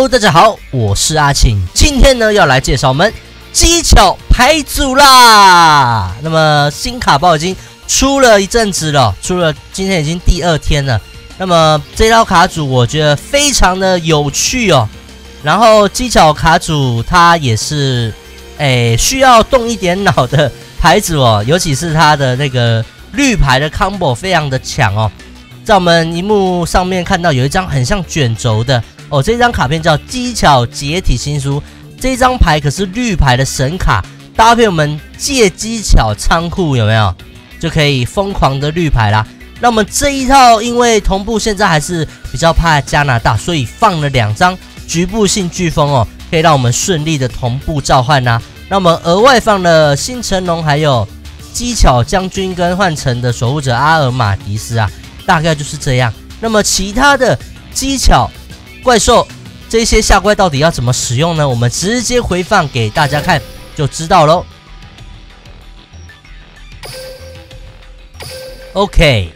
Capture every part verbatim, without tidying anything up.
Hello， 大家好，我是阿庆，今天呢要来介绍我们技巧牌组啦。那么新卡包已经出了一阵子了，出了今天已经第二天了。那么这套卡组我觉得非常的有趣哦。然后技巧卡组它也是，诶需要动一点脑的牌组哦，尤其是它的那个绿牌的 combo 非常的强哦。在我们荧幕上面看到有一张很像卷轴的哦，这张卡片叫技巧解体新书，这张牌可是绿牌的神卡，搭配我们借技巧仓库有没有，就可以疯狂的绿牌啦。那我们这一套因为同步现在还是比较怕加拿大，所以放了两张局部性飓风哦，可以让我们顺利的同步召唤啦。那我们额外放了新成龙，还有技巧将军跟换成的守护者阿尔马迪斯啊，大概就是这样。那么其他的技巧怪兽这些下怪到底要怎么使用呢？我们直接回放给大家看就知道咯。 OK，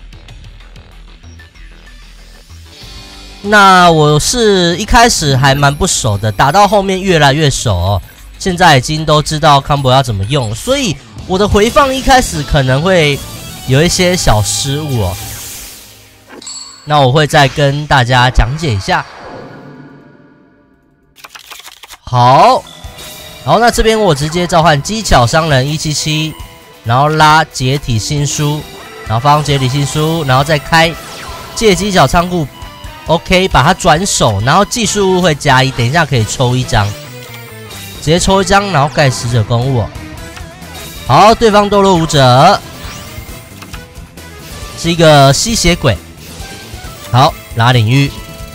那我是一开始还蛮不熟的，打到后面越来越熟哦，现在已经都知道 combo 要怎么用，所以我的回放一开始可能会有一些小失误哦。那我会再跟大家讲解一下。好，好，那这边我直接召唤技巧商人一七七，然后拉解体新书，然后发动解体新书，然后再开借技巧仓库 ，OK， 把它转手，然后技术物会加一，等一下可以抽一张，直接抽一张，然后盖使者公物、哦。好，对方堕落舞者是一个吸血鬼。好，拉领域，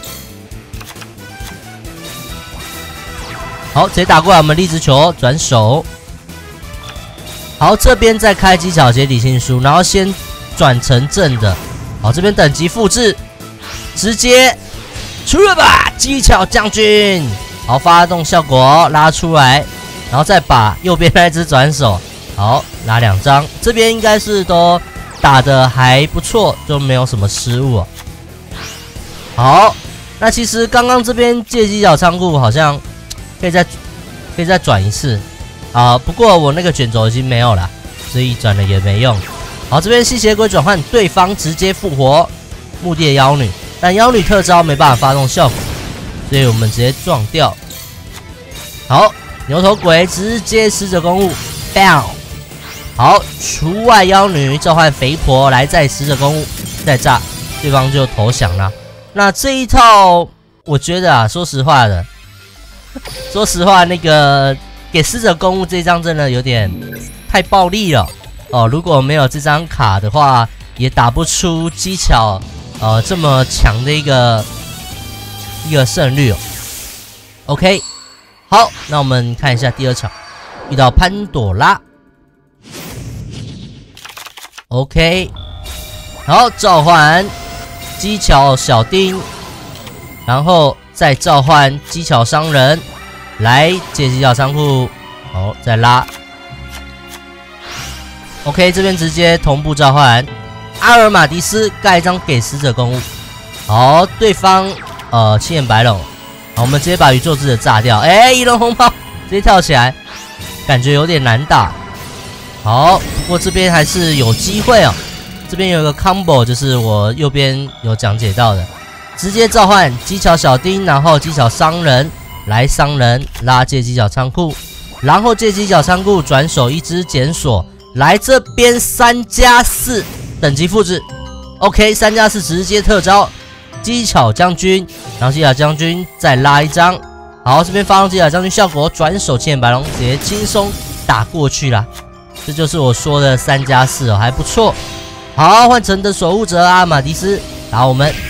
好，直接打过来，我们粒子球转手。好，这边再开技巧解体新书，然后先转成正的。好，这边等级复制，直接出了吧，技巧将军。好，发动效果拉出来，然后再把右边那只转手。好，拉两张，这边应该是都打得还不错，就没有什么失误、哦。好，那其实刚刚这边借技巧仓库好像可以再可以再转一次啊、呃，不过我那个卷轴已经没有了，所以转了也没用。好，这边吸血鬼转换，对方直接复活墓地的妖女，但妖女特招没办法发动效果，所以我们直接撞掉。好，牛头鬼直接使者公物 ，bang。好，除外妖女召唤肥婆来再使者公物再炸，对方就投降了。那这一套，我觉得啊，说实话的，说实话，那个给使者公物这张真的有点太暴力了哦。如果没有这张卡的话，也打不出技巧呃这么强的一个一个胜率哦。OK， 好，那我们看一下第二场，遇到潘朵拉。OK， 好，召唤技巧小丁，然后再召唤技巧商人来借技巧仓库，好，再拉。OK， 这边直接同步召唤阿尔马迪斯，盖一张给使者公物。好，对方呃七眼白龙，好，我们直接把宇宙之者炸掉。哎，一龙红袍直接跳起来，感觉有点难打。好，不过这边还是有机会哦。这边有一个 combo， 就是我右边有讲解到的，直接召唤技巧小丁，然后技巧商人来商人拉借技巧仓库，然后借技巧仓库转手一只检索来这边三加四等级复制 ，OK， 三加四直接特招技巧将军，然后技巧将军再拉一张，好，这边发动技巧将军效果转手七眼白龙直接轻松打过去啦，这就是我说的三加四哦，还不错。好，换成的守护者阿马迪斯打我们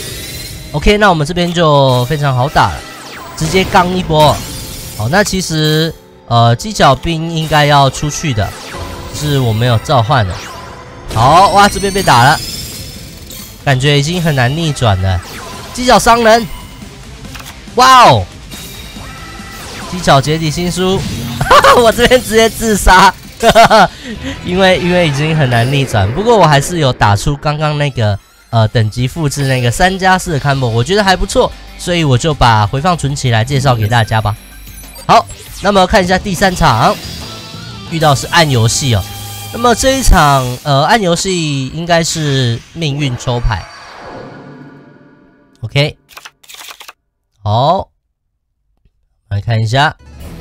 ，OK， 那我们这边就非常好打了，直接刚一波。好，那其实呃技巧兵应该要出去的，是我没有召唤的。好，哇，这边被打了，感觉已经很难逆转了。技巧商人，哇哦，技巧解体新书，哈哈，我这边直接自杀。因为因为已经很难逆转，不过我还是有打出刚刚那个呃等级复制那个三加四的 combo， 我觉得还不错， 所以我就把回放存起来介绍给大家吧。好，那么看一下第三场，遇到是暗游戏哦。那么这一场呃暗游戏应该是命运抽牌。OK， 好，来看一下。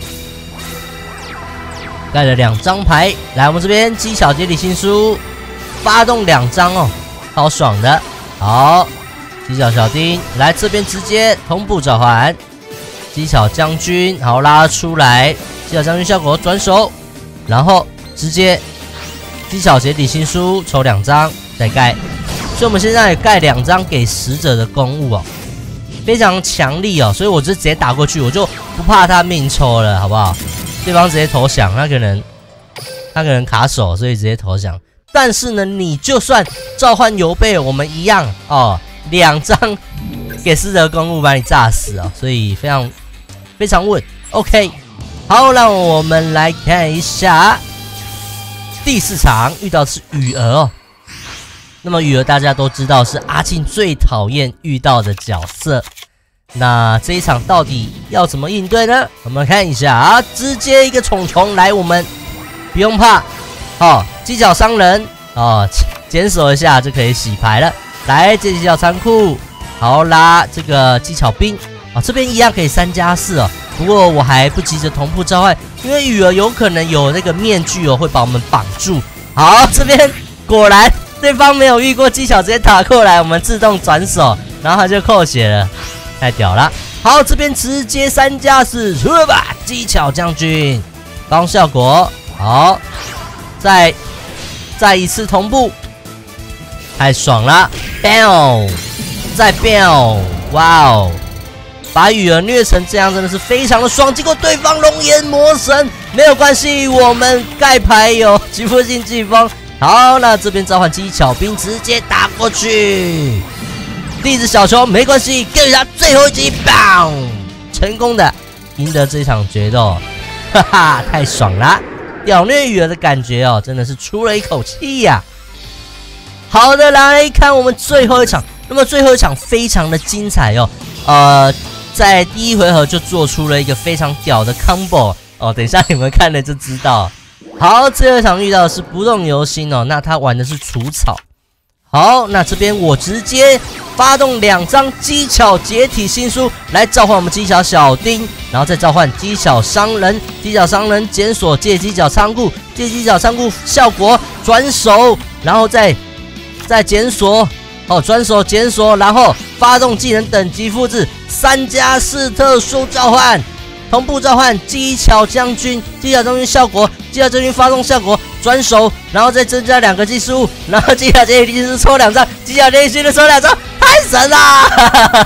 盖了两张牌，来我们这边技巧接力新书，发动两张哦，超爽的。好，技巧小丁来这边直接同步召唤，技巧将军好拉出来，技巧将军效果转手，然后直接技巧接力新书抽两张再盖，所以我们现在盖两张给使者的公物哦，非常强力哦，所以我就直接打过去，我就不怕他命抽了，好不好？对方直接投降，他可能他可能卡手，所以直接投降。但是呢，你就算召唤邮贝，我们一样哦，两张给使者公物把你炸死哦，所以非常非常稳。OK， 好，让我们来看一下第四场，遇到的是雨儿哦。那么雨儿大家都知道是阿庆最讨厌遇到的角色。那这一场到底要怎么应对呢？我们看一下啊，直接一个虫虫来，我们不用怕，哦，犄角商人哦，检索一下就可以洗牌了。来，这犄角仓库，好拉这个技巧兵啊、哦，这边一样可以三加四哦。不过我还不急着同步召唤，因为雨儿有可能有那个面具哦，会把我们绑住。好，这边果然对方没有遇过技巧，直接打过来，我们自动转手，然后他就扣血了。太屌了！好，这边直接三加四，出了吧！技巧将军，帮效果好，再再一次同步，太爽了 ！Bang， 再 Bang， 哇哦！把雨儿虐成这样真的是非常的爽。结果对方龙岩魔神没有关系，我们盖牌有局部性飓风。好，那这边召唤技巧兵直接打过去。粒子小球没关系，给他最后一击 ，bang， 成功的赢得这场决斗，哈哈，太爽啦！屌虐雨儿的感觉哦，真的是出了一口气呀、啊。好的，来看我们最后一场，那么最后一场非常的精彩哦，呃，在第一回合就做出了一个非常屌的 combo 哦，等一下你们看了就知道。好，最后一场遇到的是不动游心哦，那他玩的是除草。好，那这边我直接发动两张技巧解体新书来召唤我们技巧小丁，然后再召唤技巧商人，技巧商人检索借技巧仓库，借技巧仓库效果转手，然后再再检索，哦，转手检索，然后发动技能等级复制，三加四特殊召唤，同步召唤技巧将军，技巧将军效果，技巧将军发动效果。转手，然后再增加两个技术，然后技巧接力是抽两张，技巧接力的抽两张，太神了！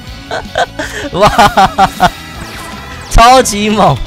哇，超级猛！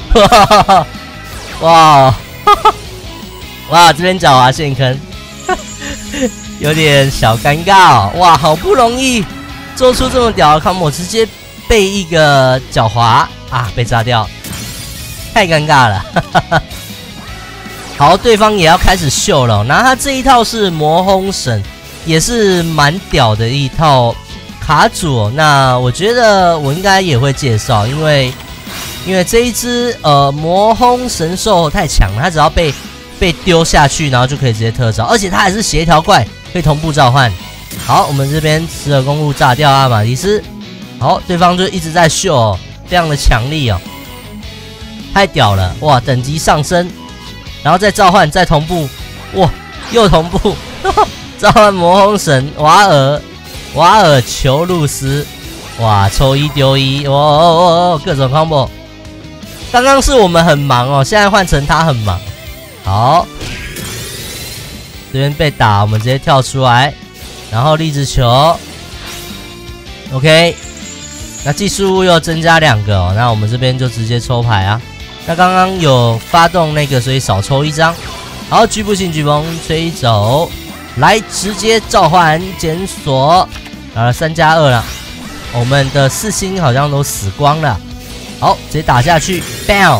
哇哇，这边狡猾陷坑，有点小尴尬哦。哇，好不容易做出这么屌的 combo， 直接被一个狡猾啊被炸掉，太尴尬了。好，对方也要开始秀了、哦。然后他这一套是魔轰神，也是蛮屌的一套卡组、哦。那我觉得我应该也会介绍，因为因为这一只呃魔轰神兽太强了，它只要被被丢下去，然后就可以直接特招，而且它还是协调怪，可以同步召唤。好，我们这边使者公路炸掉阿玛迪斯。好，对方就一直在秀、哦，非常的强力哦，太屌了哇！等级上升。然后再召唤，再同步，哇，又同步，召唤魔轰神瓦尔，瓦尔裘路斯，哇，抽一丢一，哦哦哦哦，各种 combo。刚刚是我们很忙哦，现在换成他很忙。好，这边被打，我们直接跳出来，然后粒子球 ，OK， 那技术物又增加两个哦，那我们这边就直接抽牌啊。那刚刚有发动那个，所以少抽一张。好，局部性飓风吹走，来直接召唤检索，啊，三加二了。我们的四星好像都死光了。好，直接打下去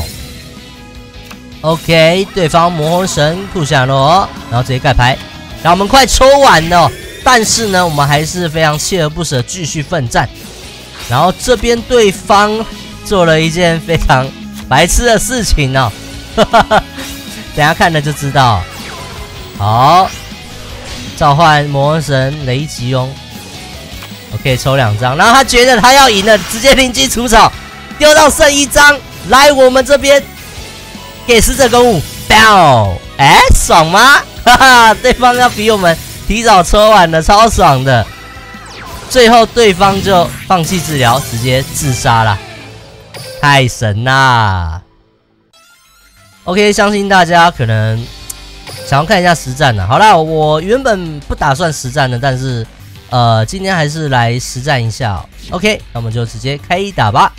，bang。OK， 对方魔轰神库夏罗，然后直接盖牌。然后我们快抽完了，但是呢，我们还是非常锲而不舍，继续奋战。 然后这边对方做了一件非常白痴的事情哦，等一下看了就知道。好，召唤魔神雷吉翁，我可以抽两张，然后他觉得他要赢了，直接灵机除草，丢到剩一张，来我们这边给使者公舞 ，bang， 哎，爽吗？哈哈，对方要比我们提早抽完了，超爽的。最后对方就放弃治疗，直接自杀了，太神啦 ！OK， 相信大家可能想要看一下实战了。好啦，我原本不打算实战的，但是呃，今天还是来实战一下、哦。OK， 那我们就直接开打吧。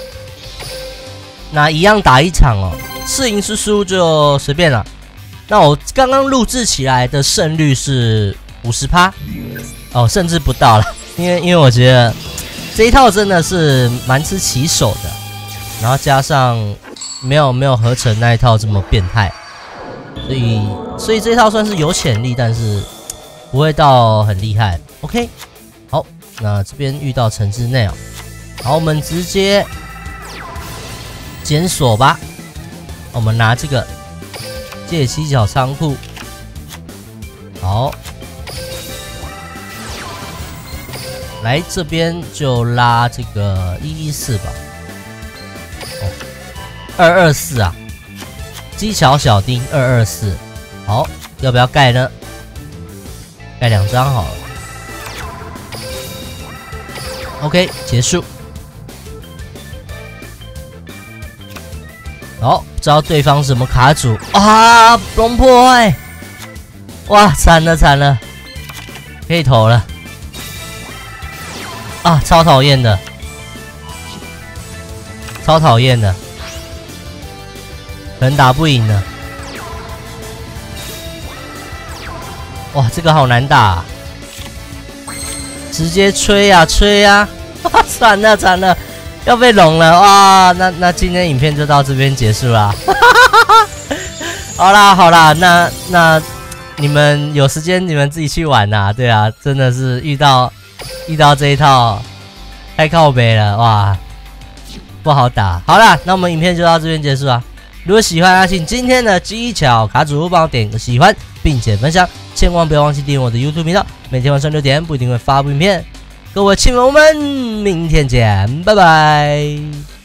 那一样打一场哦，是赢是输就随便了。那我刚刚录制起来的胜率是 百分之五十 哦，甚至不到了。因为因为我觉得这一套真的是蛮吃起手的，然后加上没有没有合成那一套这么变态，所以所以这一套算是有潜力，但是不会到很厉害。OK， 好，那这边遇到城之内哦，好，我们直接检索吧。我们拿这个借七角仓库，好。来这边就拉这个一一四吧，哦，二二四啊，机巧小丁二二四，好，要不要盖呢？盖两张好了。OK， 结束。好，不知道对方什么卡组啊，龙破坏，哇，惨了惨了，可以投了。啊，超讨厌的，超讨厌的，可能打不赢了。哇，这个好难打、啊，直接吹呀、啊、吹呀、啊，惨了惨了，要被龙了哇！那那今天影片就到这边结束啦。好啦好啦，那那你们有时间你们自己去玩呐、啊，对啊，真的是遇到。遇到这一套太靠北了哇，不好打。好啦，那我们影片就到这边结束啊。如果喜欢阿信今天的技巧卡组，帮我点个喜欢，并且分享，千万不要忘记订阅我的 YouTube 频道，每天晚上六点不一定会发布影片。各位亲友们，明天见，拜拜。